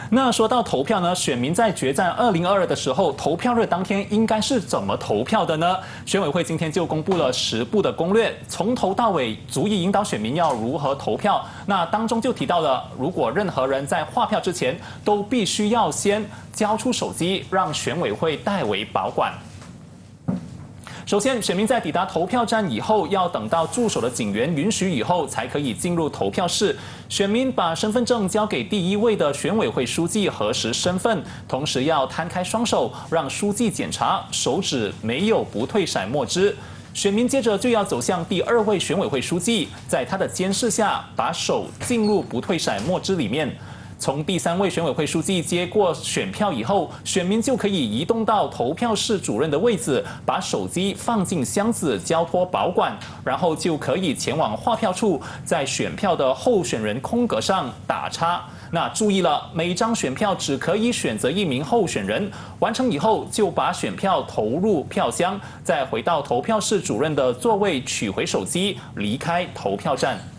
那说到投票呢，选民在决战2022的时候，投票日当天应该是怎么投票的呢？选委会今天就公布了10步的攻略，从头到尾足以引导选民要如何投票。那当中就提到了，如果任何人在划票之前，都必须要先交出手机，让选委会代为保管。首先，选民在抵达投票站以后，要等到驻守的警员允许以后，才可以进入投票室。选民把身份证交给第一位的选委会书记核实身份，同时要摊开双手，让书记检查手指没有不退闪墨汁。选民接着就要走向第2位选委会书记，在他的监视下，把手进入不退闪墨汁里面。从第3位选委会书记接过选票以后，选民就可以移动到投票室主任的位置，把手机放进箱子交托保管，然后就可以前往划票处，在选票的候选人空格上打叉。那注意了，每张选票只可以选择1名候选人。完成以后，就把选票投入票箱，再回到投票室主任的座位取回手机，离开投票站。